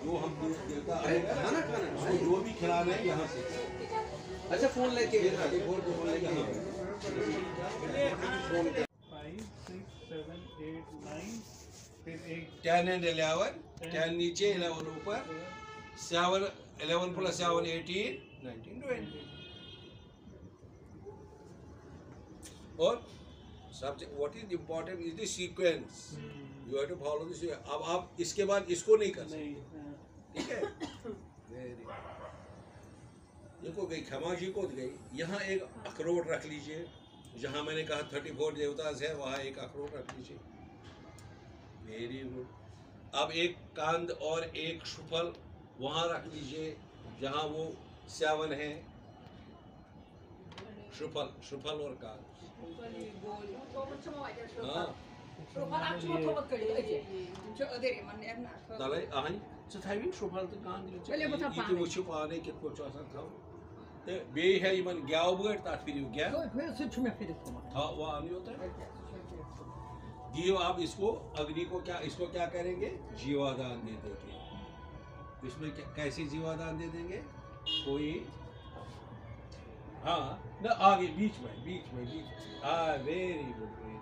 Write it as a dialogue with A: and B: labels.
A: जो हम दूध देता है खाना उसको जो भी खिलाना है यहाँ से।
B: अच्छा फोन लेके
A: फोन लेके हाँ
C: 5 6 7 8 9 फिर एक
A: 10 and 11, 10 नीचे 11 ऊपर, 7 11 plus 7 18 19 20 और सबसे what is important is the sequence. You have to follow this. अब आप इसके बाद इसको नहीं कर सकते, ठीक है? Very good. देखो गई खमाजी को गई, यहाँ एक अखरोट रख लीजिए, जहाँ मैंने कहा 34 देवता है वहाँ एक अखरोट रख लीजिए। Very good. अब एक कांद और एक शुफल वहाँ रख लीजिए जहाँ वो 7 है। शुफल और कांद। हाँ तले आही सथावी शुफल तो कांद ये वो छुपाने के कुछ ऐसा था तो बे है ये मन ग्याव बड़ ता फिर गया हाँ वो आनी होता है। जीव आप इसको अग्नि को क्या इसको क्या करेंगे? जीवादान दे देंगे। इसमें कैसे जीवादान दे देंगे? कोई हाँ ना आगे बीच में हाँ वेरी गुड।